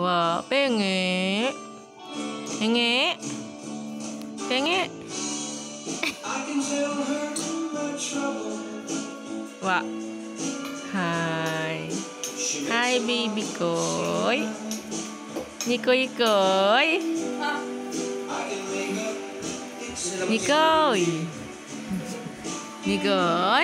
Wow, penge. Penge. Penge. Wah. Hai. Hai baby koy. Nikoy koy. Nikoy. Nikoy.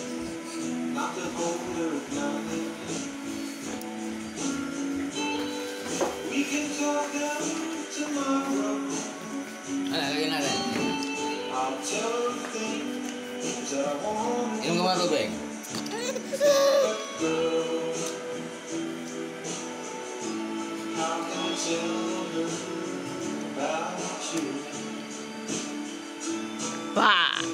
Lagyan natin. Inom ka mga tubig. Wah.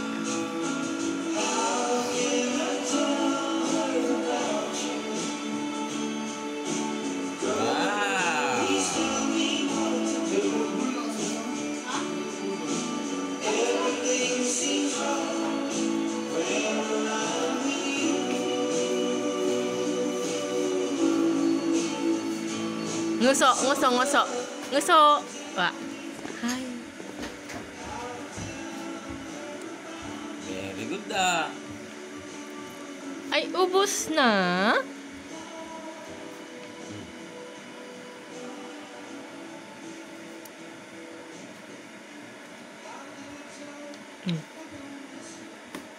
Nguso, nguso, nguso. Nguso. Wah. Hai. Very good ah. Ay, ubos na.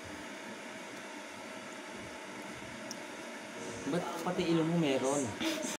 Ba't pati ilong mo meron?